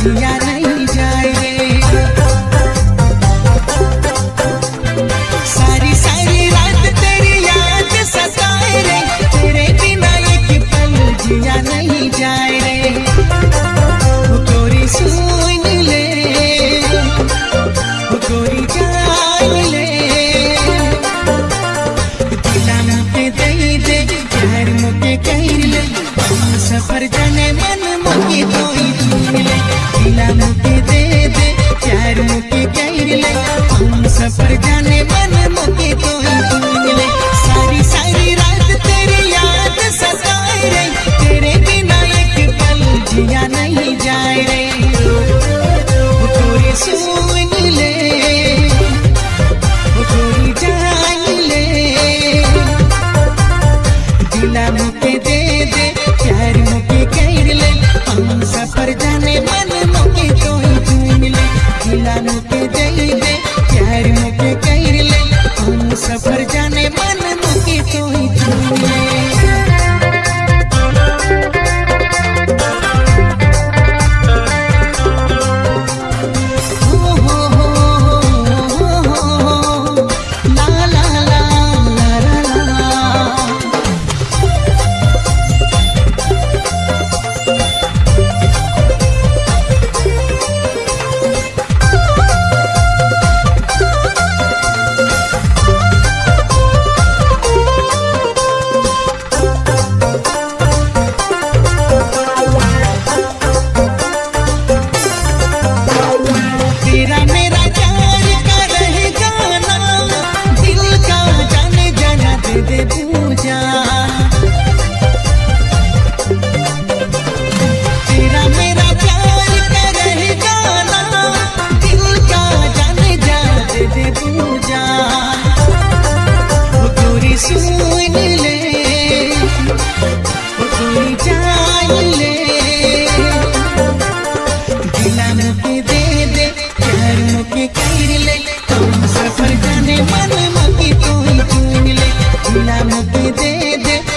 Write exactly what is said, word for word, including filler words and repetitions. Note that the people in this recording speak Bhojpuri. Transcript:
जिया नहीं जाए रे। सारी सारी रात तेरी याद सताए रे, तेरे बिना एक पल जिया नहीं जाए रे। वो गोरी सुन ले, वो गोरी जान ले, दिला मुके दे दे प्यार मुके कर ले, हम सफर जाने मन मुके कोई चुन ले। दिला मुके दे दे प्यार मुके कर ले, हम सफर जाने मन मुके कोई चुन ले। सारी सारी रात तेरी याद सताए रे, तेरे बिना एक पल जिया नहीं जाए रे। वो गोरी सुन ले, वो गोरी जान ले, दिला मुके दे दे प्यार मुके कर ले, हम सफर जाने मन मुके कोई चुन ले। दिला मुके दे दे प्यार मुके कर ले, हम सफर जाने मन मुके कोई चुन ले। तेरा मेरा प्यार का रहेगा ना, दिल का जाने जाना दे दे पूजा। तेरा मेरा प्यार का रहेगा ना, दिल का जाने जाना दे दे पूजा। वो गोरी सुन ले, वो गोरी जान ले, दिला मुके दे दे प्यार मुके कर ले, हम सफर जाने मन मुके कोई चुन ले। दिला मुके दे दे